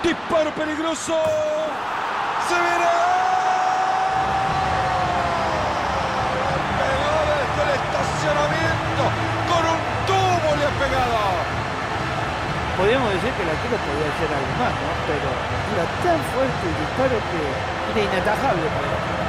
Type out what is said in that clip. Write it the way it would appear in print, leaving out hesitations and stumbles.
Disparo peligroso. Se verá. Pegó desde el estacionamiento. Con un tubo le ha pegado. Podríamos decir que el arquero podía hacer algo más, ¿no? Pero era tan fuerte el disparo que era inatajable para él.